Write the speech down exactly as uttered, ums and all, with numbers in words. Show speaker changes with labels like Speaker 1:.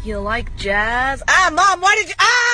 Speaker 1: You like jazz? Ah, Mom, why did you... Ah!